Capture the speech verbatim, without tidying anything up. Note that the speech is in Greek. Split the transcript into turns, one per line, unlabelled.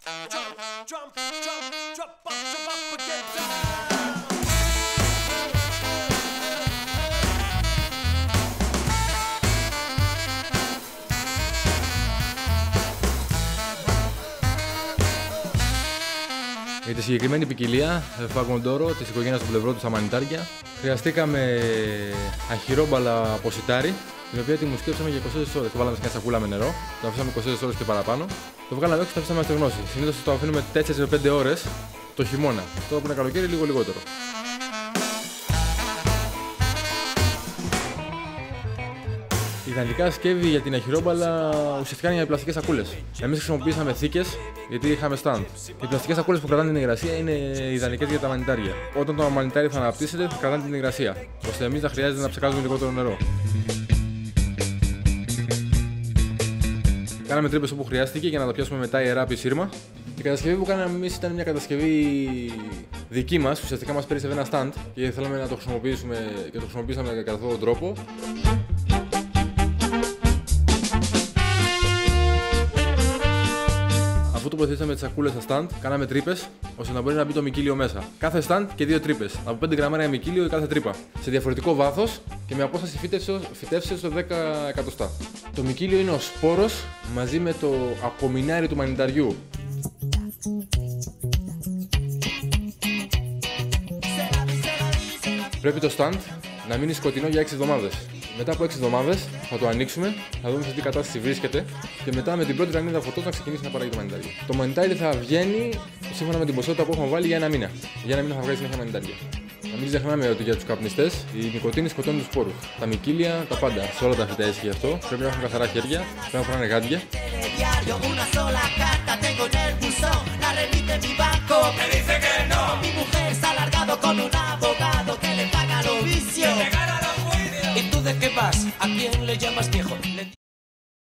Για τη συγκεκριμένη ποικιλία φαγοντόρο της οικογένειας του πλευρό του στα μανιτάρια χρειαστήκαμε αχυρόμπαλα από σιτάρι, την οποία τη μουσκέψαμε για είκοσι τέσσερις ώρες. Το βάλαμε σε μια σακούλα με νερό, το αφήσαμε είκοσι τέσσερις ώρες και παραπάνω. Το βγάλαμε έξω και το αφήσαμε να στεγνώσει. Συνήθως το αφήνουμε τέσσερις με πέντε ώρες το χειμώνα. Τώρα που είναι καλοκαίρι, λίγο λιγότερο. Ιδανικά σκεύη για την αχυρόμπαλα ουσιαστικά είναι για πλαστικές σακούλες. Εμείς χρησιμοποιήσαμε θήκες γιατί είχαμε stand. Οι πλαστικές σακούλες που κρατάνε την υγρασία είναι ιδανικές για τα μανιτάρια. Όταν το μανιτάρι θα αναπτύσσεται, θα κρατάνε την υγρασία, ώστε εμείς να χρειάζεται να ψεκάζουμε λιγότερο νερό. Κάναμε τρύπες όπου χρειάστηκε για να τα πιάσουμε μετά ιερά από σύρμα. Η κατασκευή που κάναμε εμείς ήταν μια κατασκευή δική μας, ουσιαστικά μας πέρυσευε ένα stand και θέλαμε να το χρησιμοποιήσουμε και το χρησιμοποιήσαμε κατά αυτόν τον τρόπο. Αφού τοποθετήσαμε τις σακούλες στα stand, κάναμε τρύπες ώστε να μπορεί να μπει το μικύλιο μέσα. Κάθε stand και δύο τρύπες. Από πέντε γραμμάρια μικύλιο η κάθε τρύπα. Σε διαφορετικό βάθος και με απόσταση φυτεύσεως στο δέκα εκατοστά. Το μικύλιο είναι ο σπόρος μαζί με το απομεινάρι του μανιταριού. Πρέπει το stand να μείνει σκοτεινό για έξι εβδομάδες. Μετά από έξι εβδομάδες θα το ανοίξουμε, θα δούμε σε τι κατάσταση βρίσκεται και μετά με την πρώτη ραγνίδα φωτός να ξεκινήσει να παράγει το μανιτάρι. Το μανιτάρι θα βγαίνει σύμφωνα με την ποσότητα που έχουμε βάλει για ένα μήνα. Για ένα μήνα θα βγάζει συνέχεια μανιτάρια. Να μην ξεχνάμε ότι για τους καπνιστές η νοικοτήνη σκοτώνει τους σπόρους. Τα μικύλια, τα πάντα. Σε όλα τα φυτά ισχύει αυτό. Πρέπει να έχουν καθαρά χέρια, πρέπει να φοράνε γάντια.
¿Y tú de qué vas? ¿A quién le llamas viejo?